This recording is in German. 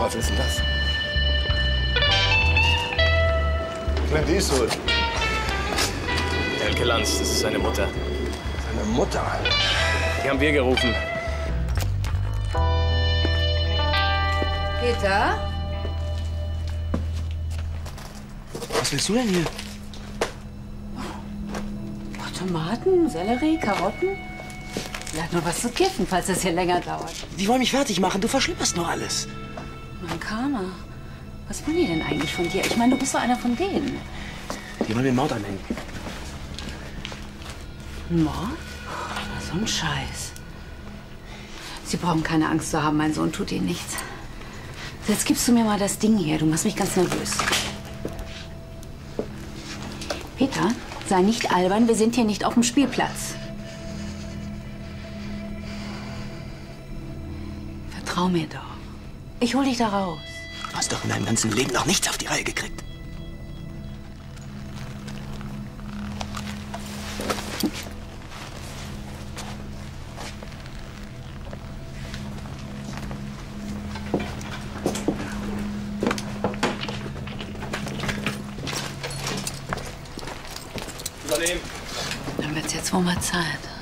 Teufel ist denn das? Clint Eastwood. Elke Lanz, das ist seine Mutter. Seine Mutter? Die haben wir gerufen. Peter? Was willst du denn hier? Tomaten, Sellerie, Karotten? Vielleicht noch was zu kiffen, falls das hier länger dauert. Die wollen mich fertig machen. Du verschlimmerst nur alles. Mann, Karma. Was wollen die denn eigentlich von dir? Ich meine, du bist doch einer von denen. Die wollen mir Mord anhängen. Mord? So ein Scheiß. Sie brauchen keine Angst zu haben, mein Sohn tut ihnen nichts. Jetzt gibst du mir mal das Ding hier. Du machst mich ganz nervös. Peter, sei nicht albern. Wir sind hier nicht auf dem Spielplatz. Vertrau mir doch. Ich hol dich da raus. Du hast doch in deinem ganzen Leben noch nichts auf die Reihe gekriegt. Salim. Dann wird's jetzt wohl mal Zeit.